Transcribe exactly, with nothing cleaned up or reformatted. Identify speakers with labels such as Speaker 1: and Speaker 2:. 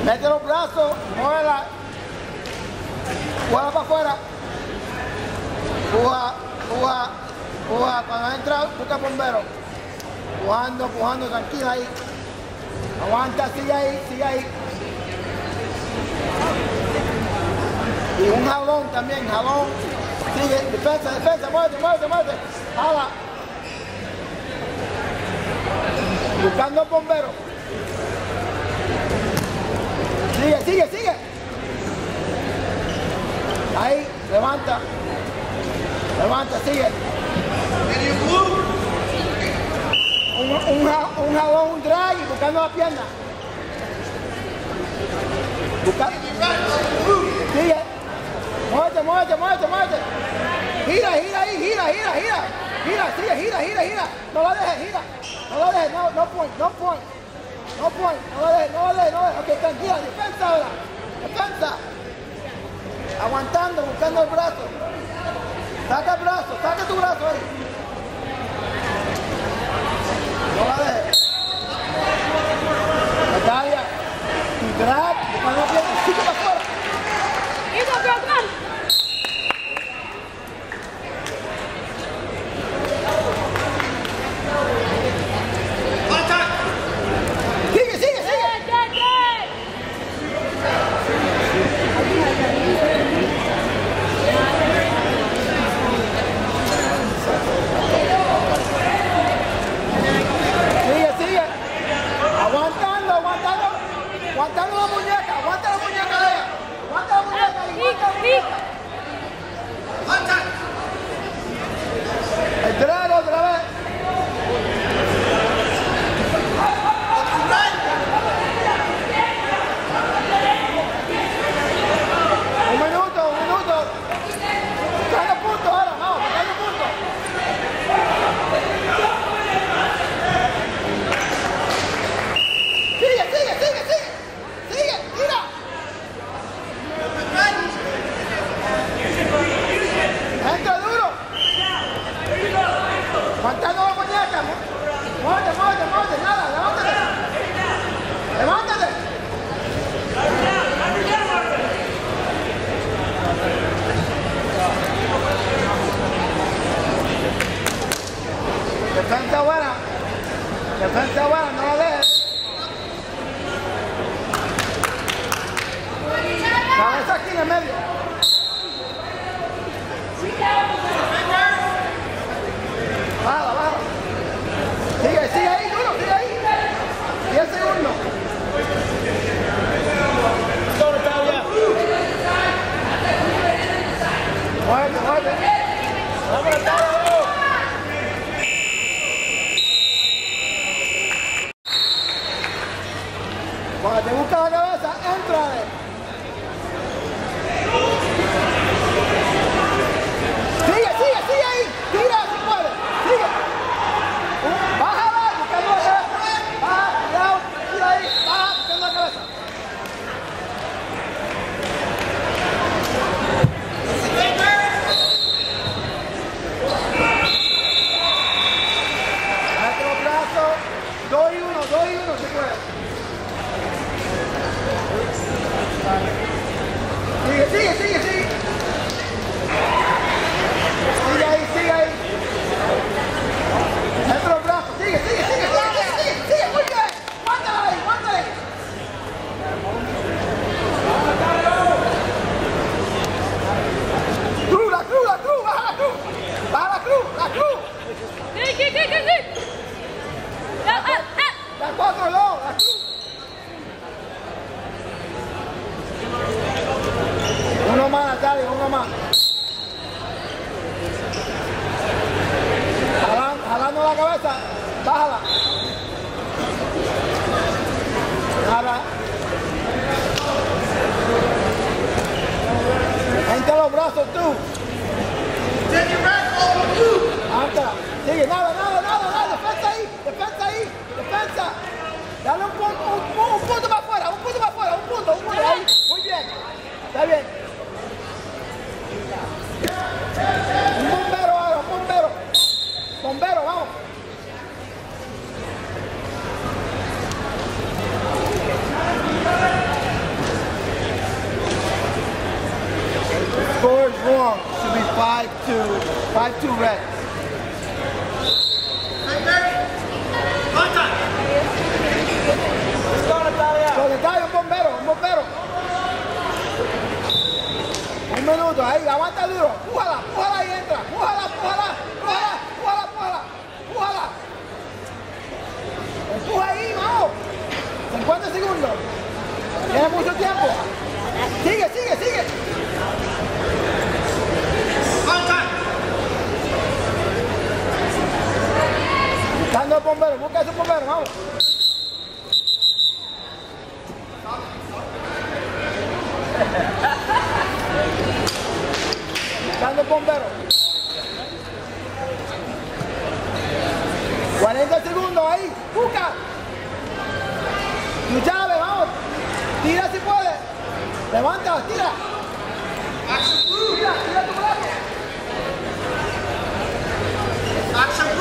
Speaker 1: Mete los brazos, muévela. Muévela para afuera. Puja, puja, puja. Cuando entra, busca bombero. Pujando, pujando, tranquila ahí. Aguanta, sigue ahí, sigue ahí. Y un jalón también, jalón. Sigue, defensa, defensa, muévete, muévete, muévete. Jala. Buscando bombero. Sigue, sigue, sigue. Ahí, levanta. Levanta, sigue. Un, un, un jalón, un drag y buscando la pierna. Busca. Sigue. Muévete, muévete, muévete, muévete. Gira, gira ahí, gira, gira, gira. Gira, sigue, gira, gira, gira. No la dejes, gira. No la dejes, no, no point, no point. No point, no la dejes, no la dejes, no la dejes. Ok, tranquila, defensa ahora. Defensa. Aguantando, buscando el brazo. Saca el brazo, saca tu brazo ahí. No la dejes. Natalia, tu drag, buscando la pierna, sigue para afuera. Sigue, sigue, sigue. Sigue, sigue. Aguantando, aguantando. Aguantando la muñeca, aguanta la muñeca de ella. Aguanta la muñeca, aguanta la muñeca. El drag otra vez. Un minuto, un minuto. Buscando puntos ahora, vamos, buscando puntos. Sigue, sigue, sigue, sigue. Sigue, tira. Entra duro. Aguantando la muñeca. Muévete, muévete, muévete, nada, levántate. Levántate. Defensa buena. Defensa buena, no la dejes. Cabeza aquí en el medio. Baja, baja. Sigue, sigue ahí, duro, sigue ahí. diez segundos. Todo está bien. Muévete, muévete. Vamos, está bien. Cuando te busca la cabeza, entra. Sigue, sigue, sigue ahí. Tira si puedes. Sigue. Uh, bájala, buscando la cabeza. Baja, cuidado. Tira ahí. Baja, buscando la cabeza. Mete los brazos. Dos y uno, dos y uno si puedes. Sigue, sigue, sigue, sigue. Sigue ahí, sigue ahí. Mete los brazos, sigue, sigue, sigue, sigue, sigue, sigue, muy bien. Mándala ahí, mándala ahí. Cruz, la cruz, la cruz, baja la cruz. Baja la cruz, la cruz.
Speaker 2: Sí, sí, sí, sí, sí.
Speaker 1: La, la, la cuatro, no, la cruz. Uno más, Natalia, uno más. Jalando, jalando la cabeza, bájala. Jala. Entra los brazos tú. Anda. Sigue, nada, nada, nada, nada. Defensa ahí, defensa ahí, defensa. Dale un punto, un, un punto más afuera, un punto más afuera, un punto, un punto. Ahí. Muy bien. Está bien. Un bombero ahora, un bombero. Bombero, vamos. Tiene mucho tiempo. Sigue, sigue, sigue. Buscando el bombero, busca ese bombero, vamos. Buscando el bombero. cuarenta segundos ahí, busca. Tu llave, vamos. Tira si puedes. Levanta, tira. Tira, tira tu brazo.